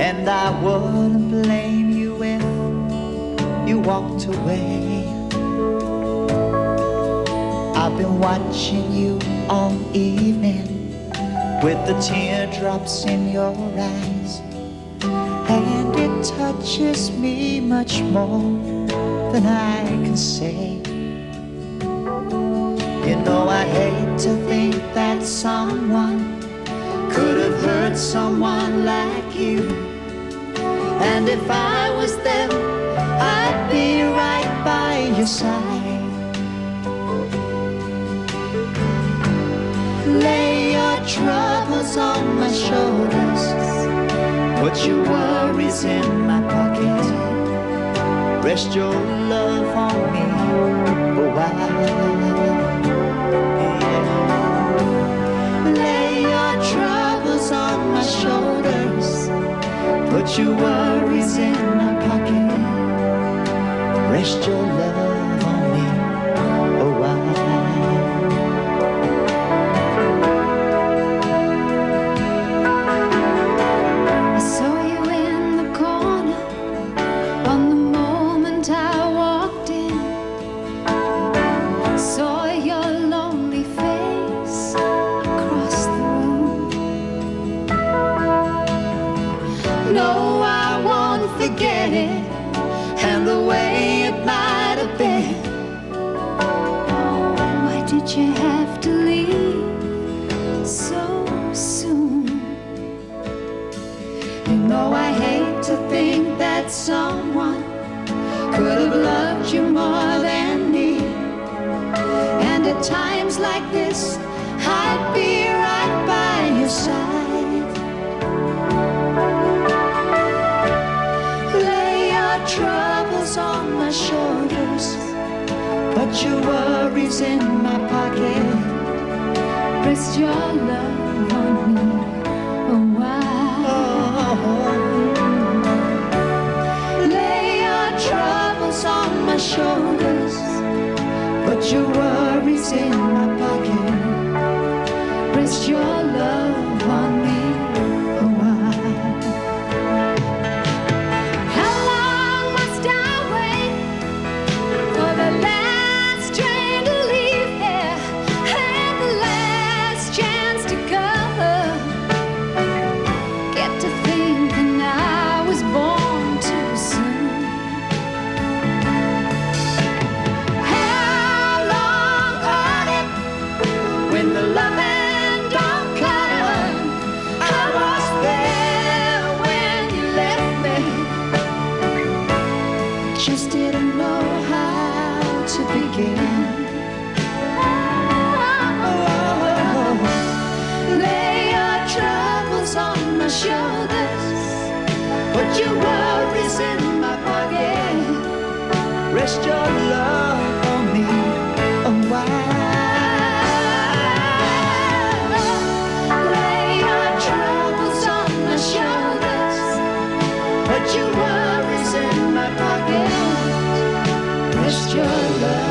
and I wouldn't blame you if you walked away. I've been watching you all evening with the teardrops in your eyes, and it touches me much more than I can say. You know I hate to think that someone could have hurt someone like you, and if I was them, I'd be right by your side. Lay your troubles on my shoulders, put your worries in my pocket, rest your love on me a while. On my shoulders, put your worries in my pocket, rest your love on me a while. I saw you in the corner on the moment I walked in. Saw your lonely face across the room. No, I won't forget it, and the way it might have been. Oh, why did you have to leave so soon? You know I hate to think that someone could have loved you more than me, and at times like this, I'd be right by your side. Troubles on my shoulders, put your worries in my pocket, rest your love on me a while. Lay your troubles on my shoulders, put your worries in my pocket, rest your love on me a while. Just didn't know how to begin. Lay your troubles on my shoulders, put your worries in my pocket, rest your love on me a while. Lay your troubles on my shoulders, put your worries in my pocket, rest your love.